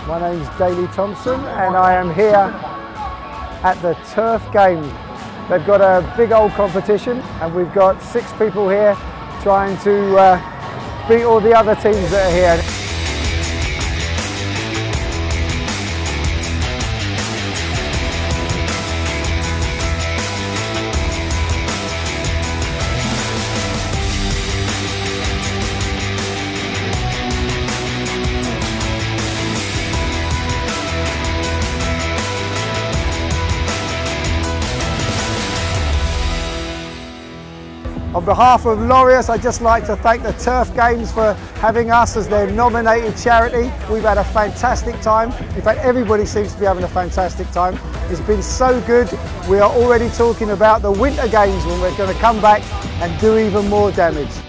My name's Daley Thompson and I am here at the Turf Games. They've got a big old competition and we've got 6 people here trying to beat all the other teams that are here. On behalf of Laureus, I'd just like to thank the Turf Games for having us as their nominated charity. We've had a fantastic time. In fact, everybody seems to be having a fantastic time. It's been so good. We are already talking about the Winter Games when we're going to come back and do even more damage.